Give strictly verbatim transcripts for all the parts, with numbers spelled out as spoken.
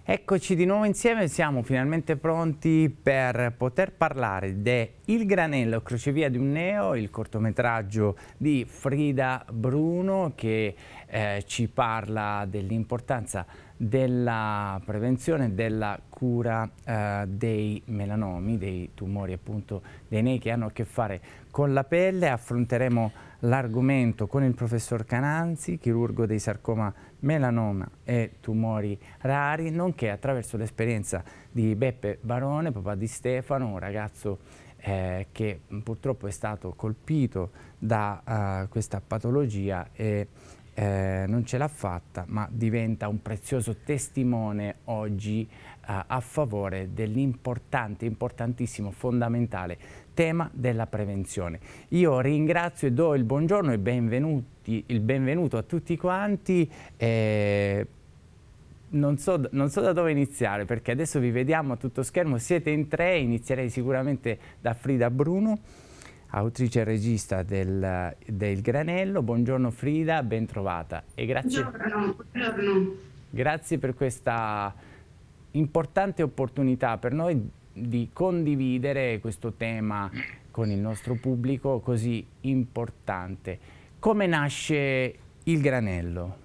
Eccoci di nuovo insieme, siamo finalmente pronti per poter parlare de Il Granello, crocevia di un neo, il cortometraggio di Frida Bruno che eh, ci parla dell'importanza della prevenzione e della cura eh, dei melanomi, dei tumori appunto dei nei che hanno a che fare con la pelle. Affronteremo l'argomento con il professor Cananzi, chirurgo dei sarcoma, melanoma e tumori rari, nonché attraverso l'esperienza di Beppe Barone, papà di Stefano, un ragazzo eh, che purtroppo è stato colpito da uh, questa patologia e eh, non ce l'ha fatta, ma diventa un prezioso testimone oggi uh, a favore dell'importante, importantissimo, fondamentale tema della prevenzione. Io ringrazio e do il buongiorno e benvenuti, il benvenuto a tutti quanti. Eh, non so, non so da dove iniziare, perché adesso vi vediamo a tutto schermo, siete in tre. Inizierei sicuramente da Frida Bruno, autrice e regista del, del Granello. Buongiorno Frida, ben trovata. E grazie, Buongiorno, buongiorno. Grazie per questa importante opportunità per noi di condividere questo tema con il nostro pubblico così importante. Come nasce Il Granello?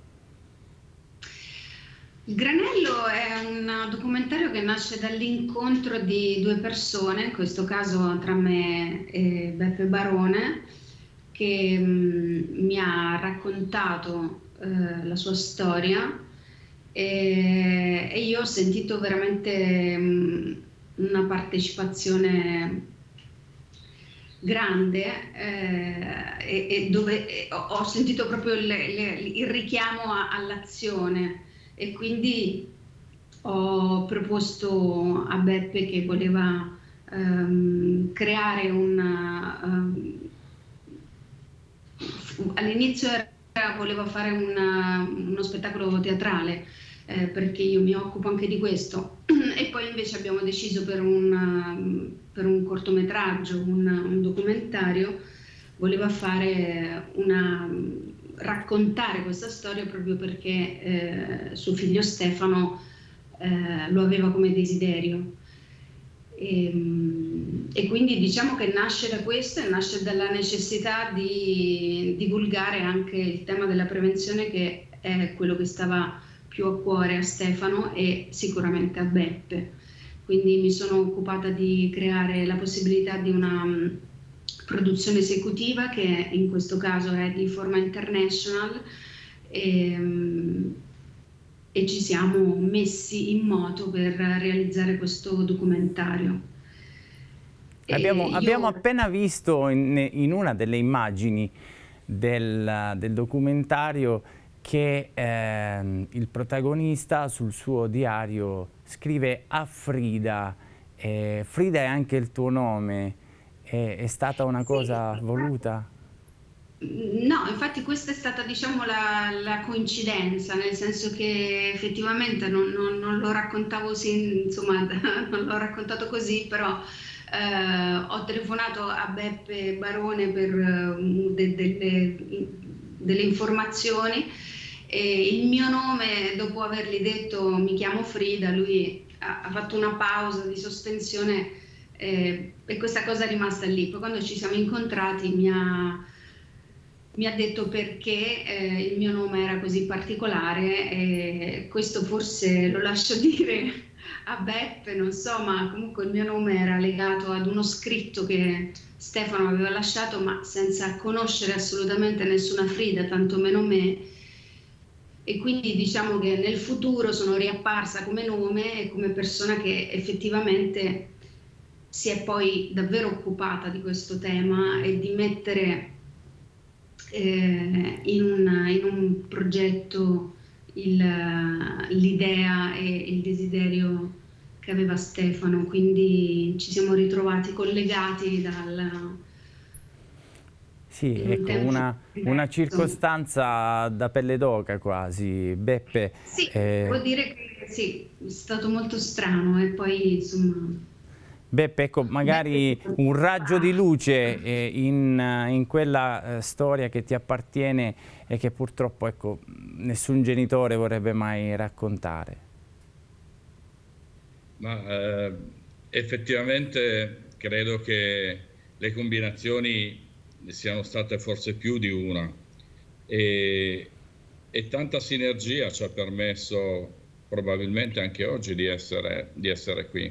Il Granello è un documentario che nasce dall'incontro di due persone, in questo caso tra me e Beppe Barone, che mh, mi ha raccontato eh, la sua storia e, e io ho sentito veramente mh, una partecipazione grande eh, e, e dove e ho, ho sentito proprio il, il, il richiamo all'azione e quindi ho proposto a Beppe che voleva um, creare una um, all'inizio voleva fare una, uno spettacolo teatrale eh, perché io mi occupo anche di questo e poi invece abbiamo deciso per un, per un cortometraggio, un, un documentario, voleva fare una, raccontare questa storia proprio perché eh, suo figlio Stefano eh, lo aveva come desiderio. E, e quindi diciamo che nasce da questo e nasce dalla necessità di divulgare anche il tema della prevenzione, che è quello che stava più a cuore a Stefano e sicuramente a Beppe. Quindi mi sono occupata di creare la possibilità di una um, produzione esecutiva che in questo caso è di Forma International e, um, e ci siamo messi in moto per realizzare questo documentario. Abbiamo, Io... abbiamo appena visto in, in una delle immagini del, del documentario che eh, il protagonista sul suo diario scrive a Frida. Eh, Frida è anche il tuo nome, è, è stata una cosa Sì. voluta? No, infatti questa è stata, diciamo, la, la coincidenza, nel senso che effettivamente non, non- non lo raccontavo, sì, insomma, non l'ho raccontato così, però eh, ho telefonato a Beppe Barone per eh, de- delle, delle informazioni e il mio nome, dopo avergli detto mi chiamo Frida, lui ha, ha fatto una pausa di sospensione eh, e questa cosa è rimasta lì. Poi quando ci siamo incontrati mi ha mi ha detto perché eh, il mio nome era così particolare e questo forse lo lascio dire a Beppe, non so, ma comunque il mio nome era legato ad uno scritto che Stefano aveva lasciato, ma senza conoscere assolutamente nessuna Frida, tantomeno me. E quindi diciamo che nel futuro sono riapparsa come nome e come persona che effettivamente si è poi davvero occupata di questo tema e di mettere eh, in, un, in un progetto l'idea e il desiderio che aveva Stefano, quindi ci siamo ritrovati collegati dal, Sì, in un ecco, tempo una, una diverso. circostanza da pelle d'oca quasi. Beppe, Sì, devo eh, dire che sì, è stato molto strano e poi insomma... Beppe, ecco, Beppe magari un raggio di luce eh, in, eh, in quella eh, storia che ti appartiene e che purtroppo ecco, nessun genitore vorrebbe mai raccontare. Ma eh, effettivamente credo che le combinazioni siano state forse più di una e, e tanta sinergia ci ha permesso probabilmente anche oggi di essere, di essere qui.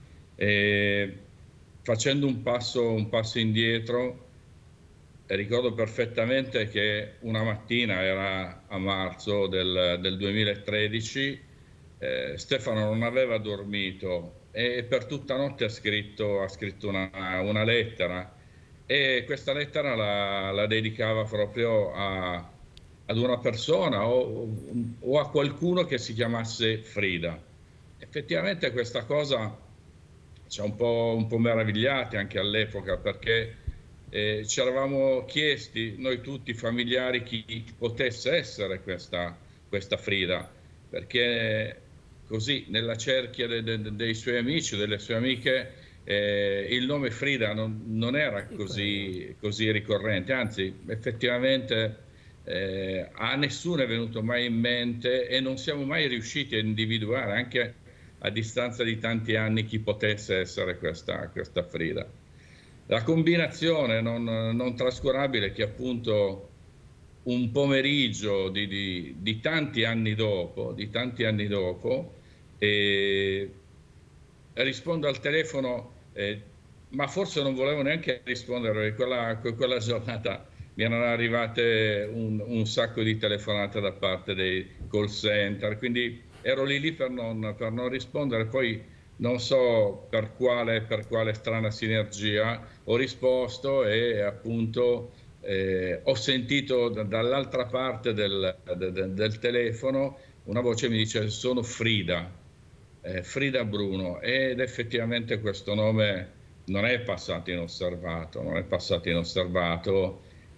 E facendo un passo, un passo indietro, ricordo perfettamente che una mattina, era a marzo del, del duemilatredici, eh, Stefano non aveva dormito e per tutta notte ha scritto, ha scritto una, una lettera, e questa lettera la, la dedicava proprio a, ad una persona o, o a qualcuno che si chiamasse Frida. Effettivamente questa cosa ci ha un po', un po' meravigliati anche all'epoca, perché eh, ci eravamo chiesti, noi tutti familiari, chi potesse essere questa, questa Frida, perché così nella cerchia de, de, dei suoi amici, delle sue amiche, eh, il nome Frida non, non era così, così ricorrente, anzi effettivamente eh, a nessuno è venuto mai in mente e non siamo mai riusciti a individuare, anche a distanza di tanti anni, chi potesse essere questa, questa Frida. La combinazione non, non trascurabile che appunto un pomeriggio di, di, di tanti anni dopo, di tanti anni dopo, eh, rispondo al telefono, eh, ma forse non volevo neanche rispondere, perché quella, quella giornata mi erano arrivate un, un sacco di telefonate da parte dei call center, quindi ero lì lì per non, per non rispondere. Poi non so per quale, per quale strana sinergia ho risposto e appunto eh, ho sentito dall'altra parte del, del, del telefono una voce che mi dice: sono Frida, eh, Frida Bruno, ed effettivamente questo nome non è passato inosservato, non è passato inosservato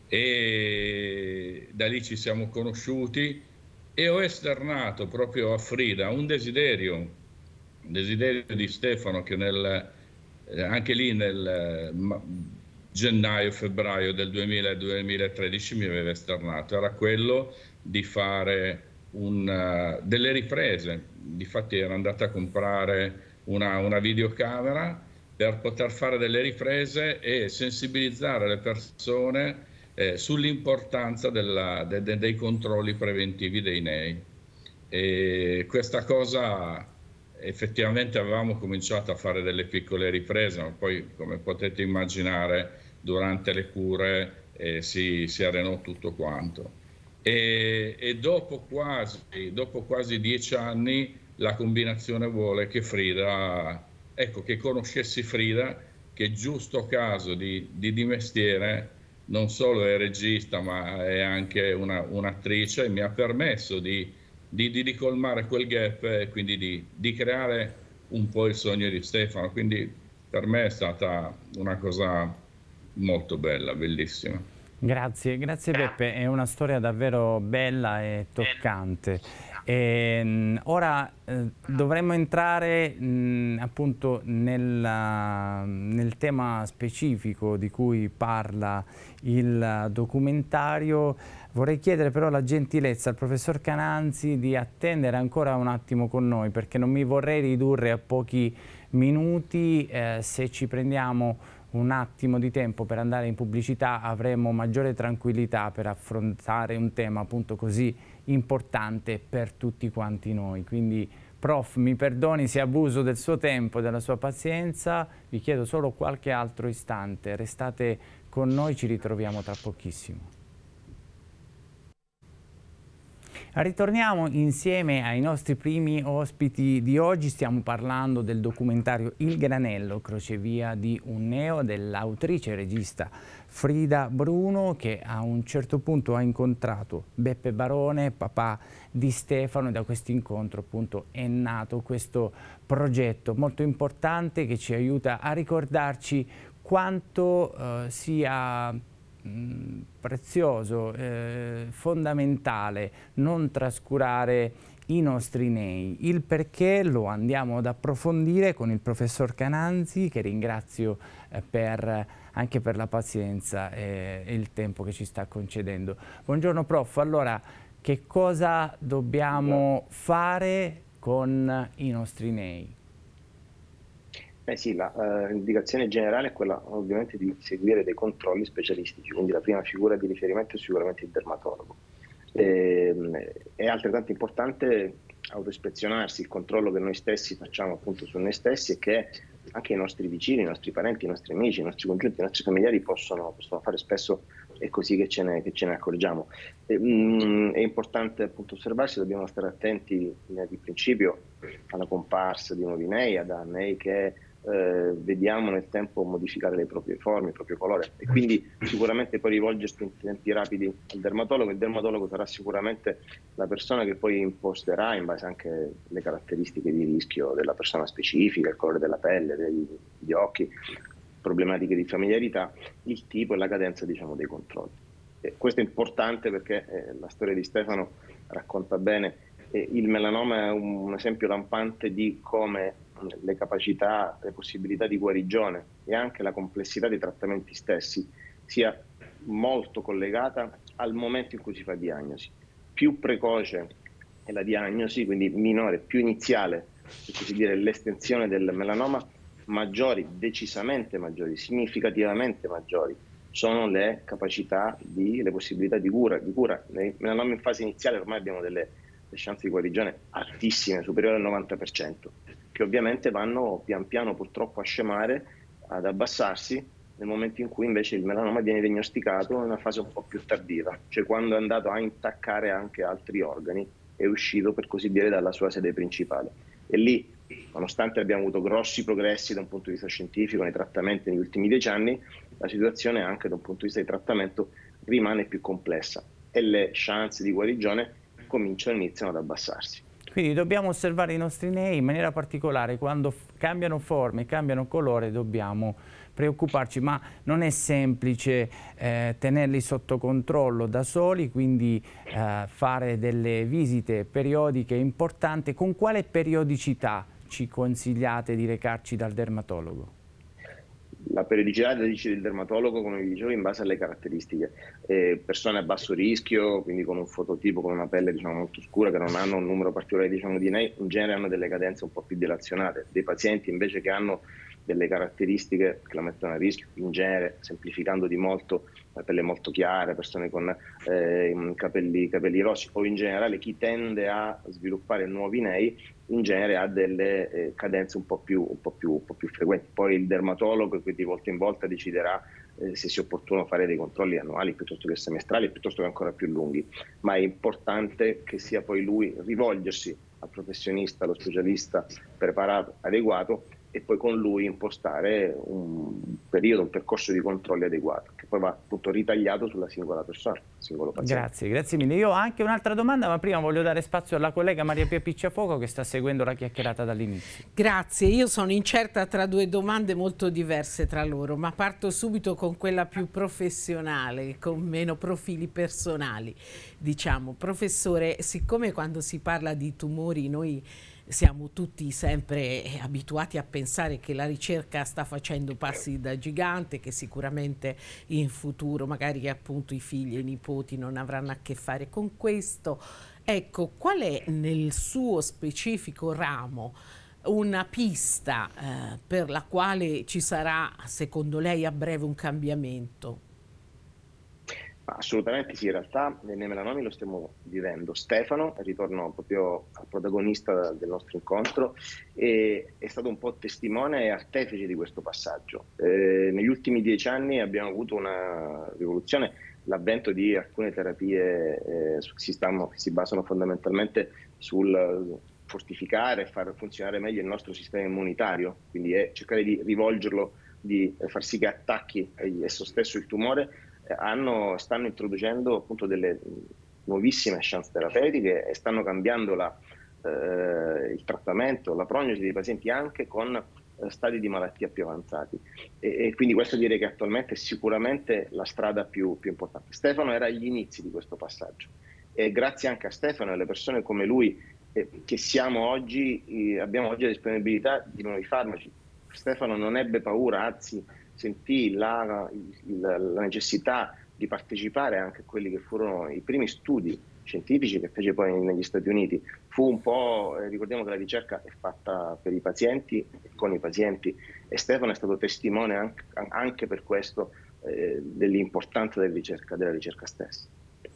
e da lì ci siamo conosciuti e ho esternato proprio a Frida un desiderio, un desiderio di Stefano che nel, eh, anche lì nel ma, gennaio-febbraio del duemila, duemilatredici mi aveva esternato, era quello di fare un, uh, delle riprese. Difatti ero andata a comprare una, una videocamera per poter fare delle riprese e sensibilizzare le persone eh, sull'importanza de, de, dei controlli preventivi dei nei. E questa cosa effettivamente avevamo cominciato a fare delle piccole riprese, ma poi, come potete immaginare, durante le cure eh, si, si arenò tutto quanto. E, e dopo, quasi, dopo quasi dieci anni la combinazione vuole che Frida, ecco, che conoscessi Frida, che giusto caso di, di, di mestiere non solo è regista ma è anche un'attrice, un e mi ha permesso di, di, di, di colmare quel gap e quindi di, di creare un po' il sogno di Stefano. Quindi per me è stata una cosa molto bella, bellissima. Grazie, grazie Beppe, è una storia davvero bella e toccante. E, mh, ora eh, dovremmo entrare mh, appunto nel, nel tema specifico di cui parla il documentario. Vorrei chiedere però la gentilezza al professor Cananzi di attendere ancora un attimo con noi, perché non mi vorrei ridurre a pochi minuti. Eh, se ci prendiamo un attimo di tempo per andare in pubblicità avremo maggiore tranquillità per affrontare un tema appunto così importante per tutti quanti noi. Quindi prof, mi perdoni se abuso del suo tempo e della sua pazienza, vi chiedo solo qualche altro istante, restate con noi, ci ritroviamo tra pochissimo. Ritorniamo insieme ai nostri primi ospiti di oggi. Stiamo parlando del documentario Il Granello, crocevia di un neo, dell'autrice e regista Frida Bruno, che a un certo punto ha incontrato Beppe Barone, papà di Stefano, e da questo incontro appunto è nato questo progetto molto importante che ci aiuta a ricordarci quanto eh, sia prezioso, eh, fondamentale non trascurare i nostri nei. Il perché lo andiamo ad approfondire con il professor Cananzi, che ringrazio eh, per, anche per la pazienza e, e il tempo che ci sta concedendo. Buongiorno prof, allora che cosa dobbiamo fare con i nostri nei? Eh sì, l'indicazione generale è quella ovviamente di seguire dei controlli specialistici, quindi la prima figura di riferimento è sicuramente il dermatologo. E, è altrettanto importante autoispezionarsi, il controllo che noi stessi facciamo appunto su noi stessi e che anche i nostri vicini, i nostri parenti, i nostri amici, i nostri congiunti, i nostri familiari possono, possono fare. Spesso è così che ce ne, che ce ne accorgiamo. E, mh, è importante appunto osservarsi, dobbiamo stare attenti di principio alla comparsa di nuovi nei, ad nei che eh, vediamo nel tempo modificare le proprie forme, il proprio colore, e quindi sicuramente poi rivolgersi in tempi rapidi al dermatologo. Il dermatologo sarà sicuramente la persona che poi imposterà, in base anche alle caratteristiche di rischio della persona specifica, il colore della pelle, degli occhi, problematiche di familiarità, il tipo e la cadenza, diciamo, dei controlli. E questo è importante perché eh, la storia di Stefano racconta bene. Eh, il melanoma è un, un esempio lampante di come le capacità, le possibilità di guarigione e anche la complessità dei trattamenti stessi sia molto collegata al momento in cui si fa diagnosi. Più precoce è la diagnosi, quindi minore, più iniziale, per così dire, l'estensione del melanoma, maggiori, decisamente maggiori, significativamente maggiori sono le capacità, di, le possibilità di cura. Di cura. Nei melanomi in fase iniziale ormai abbiamo delle chance di guarigione altissime, superiori al novanta per cento, che ovviamente vanno pian piano purtroppo a scemare, ad abbassarsi nel momento in cui invece il melanoma viene diagnosticato in una fase un po' più tardiva, cioè quando è andato a intaccare anche altri organi, è uscito per così dire dalla sua sede principale. E lì, nonostante abbiamo avuto grossi progressi da un punto di vista scientifico nei trattamenti negli ultimi dieci anni, la situazione anche da un punto di vista di trattamento rimane più complessa e le chance di guarigione cominciano, iniziano ad abbassarsi. Quindi dobbiamo osservare i nostri nei in maniera particolare, quando cambiano forme, cambiano colore, dobbiamo preoccuparci, ma non è semplice eh, tenerli sotto controllo da soli, quindi eh, fare delle visite periodiche importanti. Con quale periodicità ci consigliate di recarci dal dermatologo? La periodicità la decide il dermatologo, come vi dicevo, in base alle caratteristiche. Eh, persone a basso rischio, quindi con un fototipo, con una pelle diciamo, molto scura, che non hanno un numero particolare diciamo, di nei, in genere hanno delle cadenze un po' più dilazionate. Dei pazienti invece che hanno delle caratteristiche che la mettono a rischio, in genere, semplificando di molto, la pelle molto chiara, persone con eh, capelli, capelli rossi, o in generale chi tende a sviluppare nuovi nei, in genere ha delle eh, cadenze un po' più, un po' più, un po' più frequenti. Poi il dermatologo che di volta in volta deciderà eh, se sia opportuno fare dei controlli annuali piuttosto che semestrali, piuttosto che ancora più lunghi, ma è importante che sia poi lui rivolgersi al professionista, allo specialista preparato, adeguato, e poi con lui impostare un periodo, un percorso di controlli adeguato, che poi va appunto ritagliato sulla singola persona, singolo paziente. Grazie, grazie mille. Io ho anche un'altra domanda, ma prima voglio dare spazio alla collega Maria Pia Picciafoco che sta seguendo la chiacchierata dall'inizio. Grazie, io sono incerta tra due domande molto diverse tra loro, ma parto subito con quella più professionale, con meno profili personali. Diciamo, professore, siccome quando si parla di tumori noi siamo tutti sempre abituati a pensare che la ricerca sta facendo passi da gigante, che sicuramente in futuro magari appunto i figli e i nipoti non avranno a che fare con questo. Ecco, qual è nel suo specifico ramo una pista eh, per la quale ci sarà, secondo lei, a breve un cambiamento? Assolutamente sì, in realtà nei melanomi lo stiamo vivendo. Stefano, ritorno proprio al protagonista del nostro incontro, e è stato un po' testimone e artefice di questo passaggio. Eh, negli ultimi dieci anni abbiamo avuto una rivoluzione, l'avvento di alcune terapie eh, si, stanno, si basano fondamentalmente sul fortificare e far funzionare meglio il nostro sistema immunitario, quindi è cercare di rivolgerlo, di far sì che attacchi esso stesso il tumore. Hanno, stanno introducendo appunto delle nuovissime chance terapeutiche e stanno cambiando la, eh, il trattamento, la prognosi dei pazienti anche con eh, stadi di malattia più avanzati, e, e quindi questo direi che attualmente è sicuramente la strada più, più importante. Stefano era agli inizi di questo passaggio e grazie anche a Stefano e alle persone come lui eh, che siamo oggi, eh, abbiamo oggi la disponibilità di nuovi farmaci. Stefano non ebbe paura, anzi sentì la, la, la necessità di partecipare anche a quelli che furono i primi studi scientifici che fece poi negli Stati Uniti. Fu un po', eh, ricordiamo che la ricerca è fatta per i pazienti, con i pazienti, e Stefano è stato testimone anche, anche per questo eh, dell'importanza della ricerca, della ricerca stessa.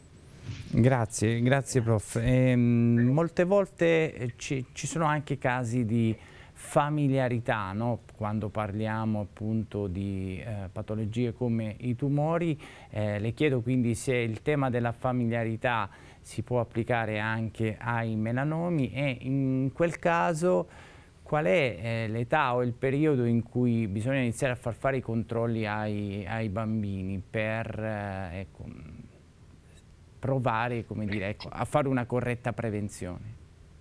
Grazie, grazie prof. E, molte volte ci, ci sono anche casi di familiarità, no? Quando parliamo appunto di eh, patologie come i tumori. Eh, le chiedo quindi se il tema della familiarità si può applicare anche ai melanomi e in quel caso qual è eh, l'età o il periodo in cui bisogna iniziare a far fare i controlli ai, ai bambini per eh, ecco, provare, come dire, ecco, a fare una corretta prevenzione?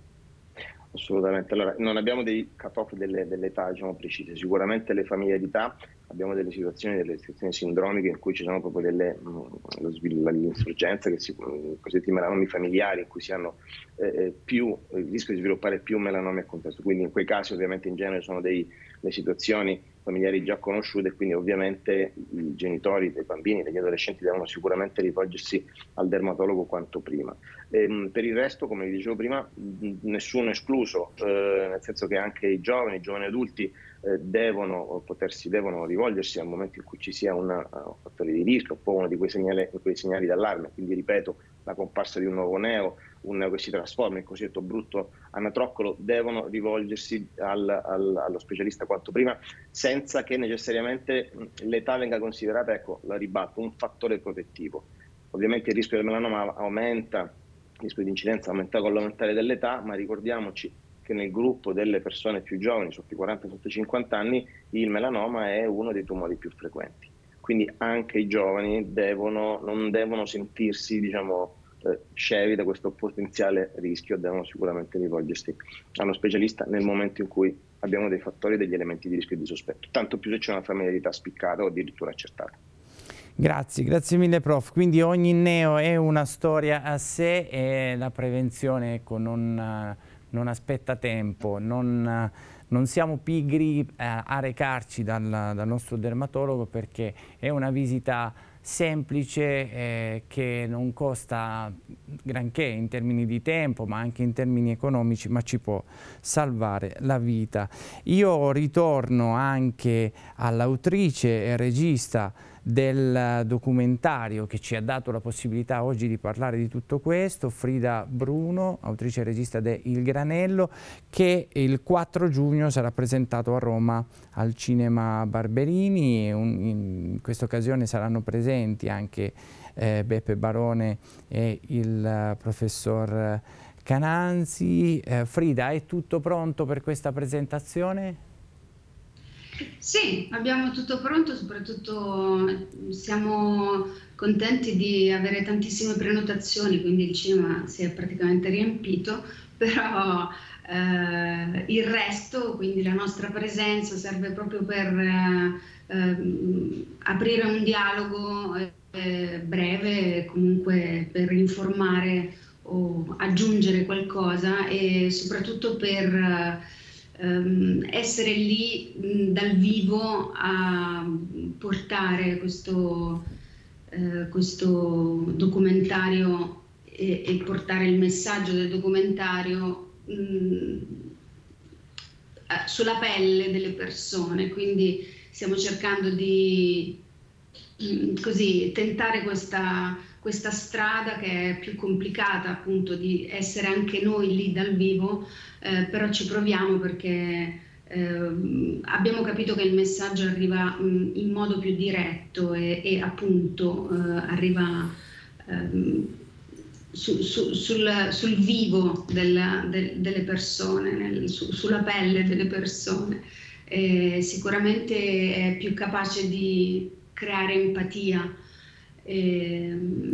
Assolutamente, allora non abbiamo dei cut-off delle, delle età diciamo, precise, sicuramente le familiarità abbiamo delle situazioni, delle situazioni sindromiche in cui ci sono proprio delle l'insorgenza, che si, cosiddetti melanomi familiari, in cui si hanno eh, più il rischio di sviluppare più melanomi a contesto, quindi in quei casi ovviamente in genere sono dei, le situazioni familiari già conosciute, quindi ovviamente i genitori dei bambini, degli adolescenti devono sicuramente rivolgersi al dermatologo quanto prima. E, per il resto, come vi dicevo prima, nessuno escluso, eh, nel senso che anche i giovani, i giovani adulti eh, devono potersi, devono rivolgersi al momento in cui ci sia una, un fattore di rischio, un po' uno di quei segnali, quei segnali d'allarme, quindi ripeto, la comparsa di un nuovo neo, un neo che si trasforma, il cosiddetto brutto anatroccolo, devono rivolgersi al, al, allo specialista quanto prima, senza che necessariamente l'età venga considerata, ecco, la ribatto, un fattore protettivo. Ovviamente il rischio del melanoma aumenta, il rischio di incidenza aumenta con l'aumentare dell'età, ma ricordiamoci che nel gruppo delle persone più giovani, sotto i quaranta sotto i cinquanta anni, il melanoma è uno dei tumori più frequenti. Quindi anche i giovani devono, non devono sentirsi, diciamo, eh, scevi da questo potenziale rischio, devono sicuramente rivolgersi a uno specialista nel momento in cui abbiamo dei fattori, degli elementi di rischio e di sospetto, tanto più se c'è una familiarità spiccata o addirittura accertata. Grazie, grazie mille prof. Quindi ogni neo è una storia a sé e la prevenzione, ecco, non, non aspetta tempo, non, non siamo pigri a, a recarci dal, dal nostro dermatologo, perché è una visita semplice eh, che non costa granché in termini di tempo ma anche in termini economici, ma ci può salvare la vita. Io ritorno anche all'autrice e regista del documentario che ci ha dato la possibilità oggi di parlare di tutto questo, Frida Bruno, autrice e regista de Il Granello, che il quattro giugno sarà presentato a Roma al Cinema Barberini. In questa occasione saranno presenti anche eh, Beppe Barone e il professor Cananzi. Eh, Frida, è tutto pronto per questa presentazione? Sì, abbiamo tutto pronto, soprattutto siamo contenti di avere tantissime prenotazioni, quindi il cinema si è praticamente riempito, però eh, il resto, quindi la nostra presenza, serve proprio per eh, aprire un dialogo eh, breve, comunque per informare o aggiungere qualcosa e soprattutto per essere lì mh, dal vivo a portare questo, eh, questo documentario e, e portare il messaggio del documentario mh, sulla pelle delle persone. Quindi stiamo cercando di mh, così, tentare questa, questa strada che è più complicata, appunto, di essere anche noi lì dal vivo. Eh, però ci proviamo perché eh, abbiamo capito che il messaggio arriva mh, in modo più diretto e, e appunto eh, arriva eh, su, su, sul, sul vivo della, de, delle persone, nel, su, sulla pelle delle persone. E sicuramente è più capace di creare empatia. E,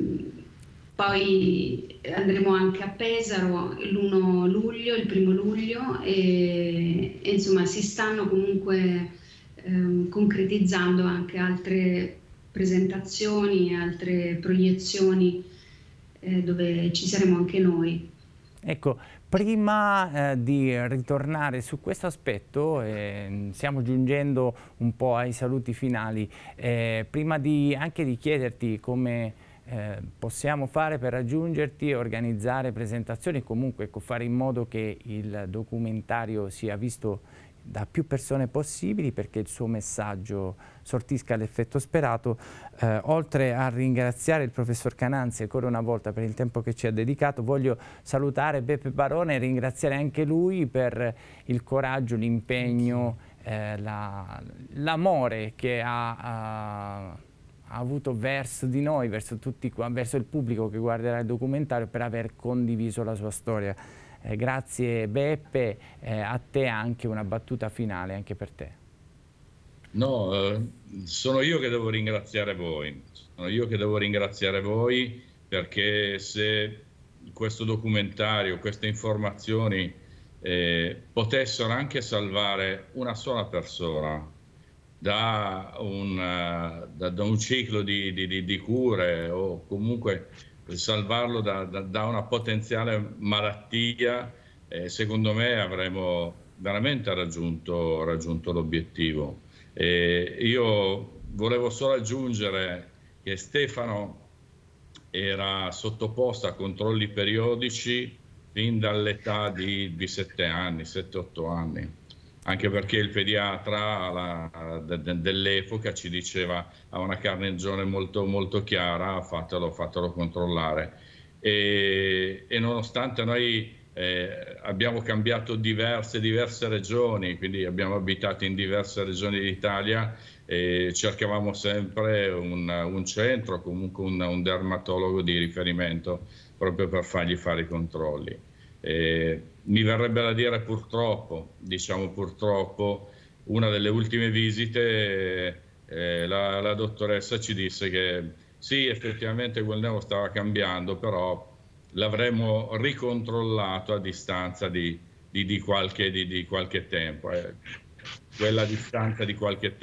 poi andremo anche a Pesaro l'primo luglio, il primo luglio e, e insomma si stanno comunque eh, concretizzando anche altre presentazioni, altre proiezioni eh, dove ci saremo anche noi. Ecco, prima eh, di ritornare su questo aspetto, eh, stiamo giungendo un po' ai saluti finali, eh, prima di, anche di chiederti come eh, possiamo fare per raggiungerti, organizzare presentazioni e comunque ecco, fare in modo che il documentario sia visto da più persone possibili perché il suo messaggio sortisca l'effetto sperato. Eh, oltre a ringraziare il professor Cananzi ancora una volta per il tempo che ci ha dedicato, voglio salutare Beppe Barone e ringraziare anche lui per il coraggio, l'impegno, eh, la, l'amore che ha, ha, ha avuto verso di noi, verso, tutti, verso il pubblico che guarderà il documentario, per aver condiviso la sua storia. Eh, grazie Beppe, eh, a te anche una battuta finale anche per te. No, eh, sono io che devo ringraziare voi, sono io che devo ringraziare voi perché se questo documentario, queste informazioni eh, potessero anche salvare una sola persona da un, da, da un ciclo di, di, di cure o comunque salvarlo da, da, da una potenziale malattia, eh, secondo me avremmo veramente raggiunto, raggiunto l'obiettivo. Eh, io volevo solo aggiungere che Stefano era sottoposto a controlli periodici fin dall'età di, di sette anni, sette otto anni. Anche perché il pediatra la, de, de, dell'epoca ci diceva ha una carnagione molto, molto chiara, fatelo, fatelo controllare. E, e nonostante noi eh, abbiamo cambiato diverse, diverse regioni, quindi abbiamo abitato in diverse regioni d'Italia, e cercavamo sempre un, un centro, comunque un, un dermatologo di riferimento proprio per fargli fare i controlli. Eh, mi verrebbe da dire purtroppo, diciamo purtroppo, una delle ultime visite eh, la, la dottoressa ci disse che sì, effettivamente quel neo stava cambiando, però l'avremmo ricontrollato a distanza di, di, di, qualche, di, di qualche tempo. Eh, quella distanza di qualche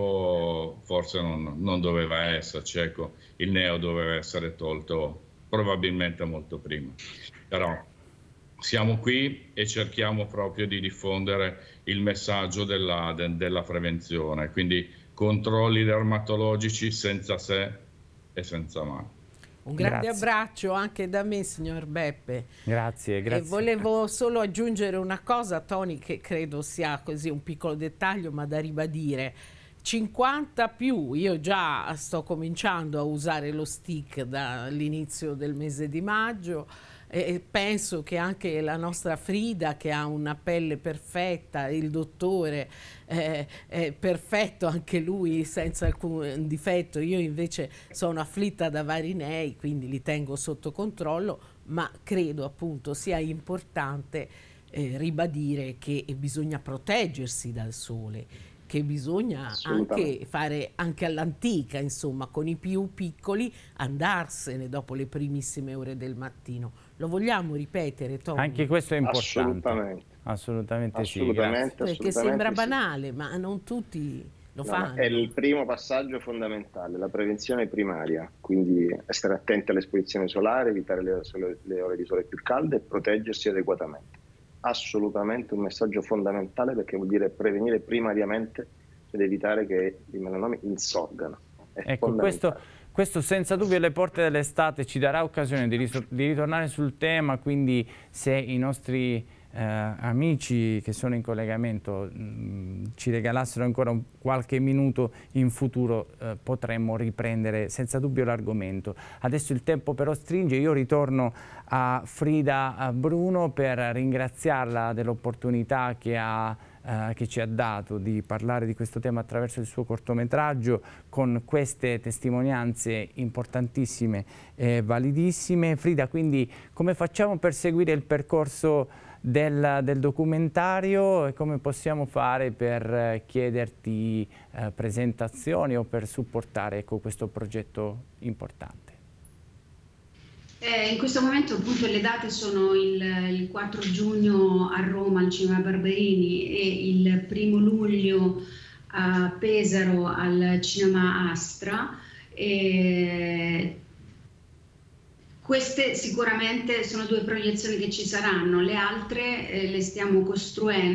tempo forse non, non doveva esserci, ecco, il neo doveva essere tolto probabilmente molto prima. Però siamo qui e cerchiamo proprio di diffondere il messaggio della, de, della prevenzione, quindi controlli dermatologici senza se e senza ma. Un grande Grazie. abbraccio anche da me, signor Beppe. Grazie, grazie. E volevo solo aggiungere una cosa, Tony, che credo sia così un piccolo dettaglio, ma da ribadire. cinquanta più, io già sto cominciando a usare lo stick dall'inizio del mese di maggio. E penso che anche la nostra Frida, che ha una pelle perfetta, il dottore eh, è perfetto anche lui senza alcun difetto, io invece sono afflitta da vari nei, quindi li tengo sotto controllo, ma credo appunto sia importante eh, ribadire che bisogna proteggersi dal sole, che bisogna anche fare anche all'antica, insomma, con i più piccoli, andarsene dopo le primissime ore del mattino. Lo vogliamo ripetere, Tom? Anche questo è importante. Assolutamente. Assolutamente, assolutamente, sì. Perché assolutamente sembra sì. banale, ma non tutti lo no, fanno. È il primo passaggio fondamentale, la prevenzione primaria, quindi essere attenti all'esposizione solare, evitare le, le ore di sole più calde e proteggersi adeguatamente. Assolutamente un messaggio fondamentale, perché vuol dire prevenire primariamente ed evitare che i melanomi insorgano. È ecco, questo, questo senza dubbio alle porte dell'estate ci darà occasione di, di ritornare sul tema, quindi se i nostri eh, amici che sono in collegamento mh, ci regalassero ancora un, qualche minuto in futuro eh, potremmo riprendere senza dubbio l'argomento. Adesso il tempo però stringe, io ritorno a Frida Bruno per ringraziarla dell'opportunità che ha Uh, che ci ha dato di parlare di questo tema attraverso il suo cortometraggio, con queste testimonianze importantissime e validissime. Frida, quindi come facciamo per seguire il percorso del, del documentario e come possiamo fare per chiederti uh, presentazioni o per supportare, ecco, questo progetto importante? Eh, in questo momento appunto le date sono il, il quattro giugno a Roma al Cinema Barberini e il primo luglio a Pesaro al Cinema Astra. E queste sicuramente sono due proiezioni che ci saranno, le altre eh, le stiamo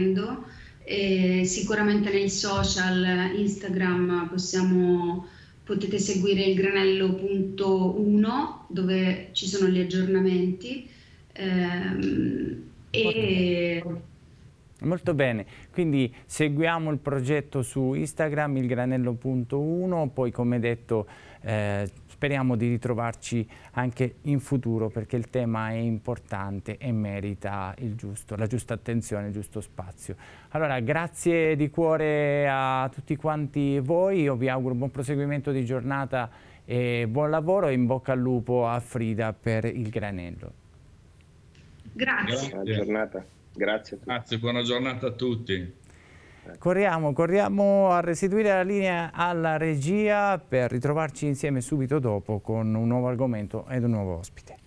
costruendo e sicuramente nei social, Instagram possiamo potete seguire il granello punto uno dove ci sono gli aggiornamenti. Ehm, e... Molto bene, quindi seguiamo il progetto su Instagram, il granello punto uno, poi come detto eh, speriamo di ritrovarci anche in futuro perché il tema è importante e merita il giusto, la giusta attenzione, il giusto spazio. Allora grazie di cuore a tutti quanti voi, io vi auguro buon proseguimento di giornata e buon lavoro e in bocca al lupo a Frida per il granello. Grazie. Buona giornata. Grazie a tutti. Grazie, buona giornata a tutti. Corriamo, corriamo a restituire la linea alla regia per ritrovarci insieme subito dopo con un nuovo argomento ed un nuovo ospite.